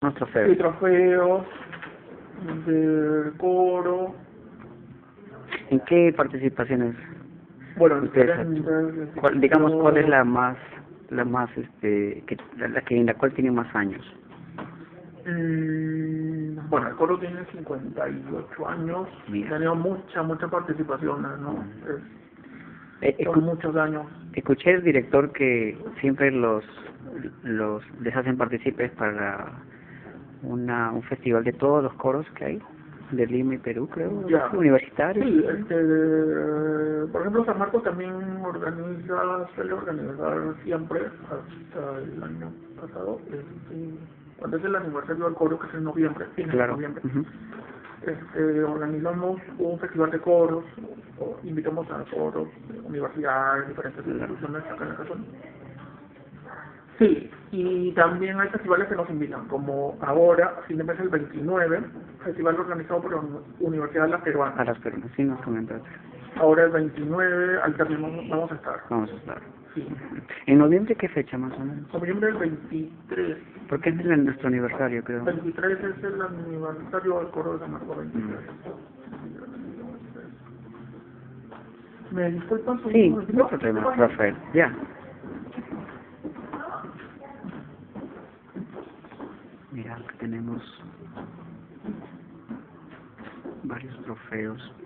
Unos y trofeos. trofeos de coro. ¿En qué participaciones Bueno, ustedes digamos, cuál es la más, en la cual tiene más años? Bueno, el coro tiene 58 años, Mira. ha tenido mucha participación, ¿no? Son Escu- muchos años. Escuché el director que siempre les hacen partícipes para un festival de todos los coros que hay, de Lima y Perú, creo, Ya. universitarios. Sí, por ejemplo, San Marcos también suele organizar siempre, hasta el año pasado, cuando es el aniversario del coro, que es en noviembre, fines de Claro. noviembre. Ujú. Organizamos un festival de coros, invitamos a coros de universidades, diferentes instituciones acá en la región. Sí, y también hay festivales que nos invitan, como ahora, a fin de mes el 29, festival organizado por la Universidad de la Peruana. A las peruanas, sí nos comentaste. Ahora el 29, ahí también vamos a estar. Vamos a estar. Sí. ¿En noviembre qué fecha más o menos? Noviembre del 23. Porque es nuestro aniversario, creo. 23 es el aniversario del coro de San Marcos 23. ¿Me disculpan? Sí, no problema, Rafael. Ya. Mira, que tenemos varios trofeos.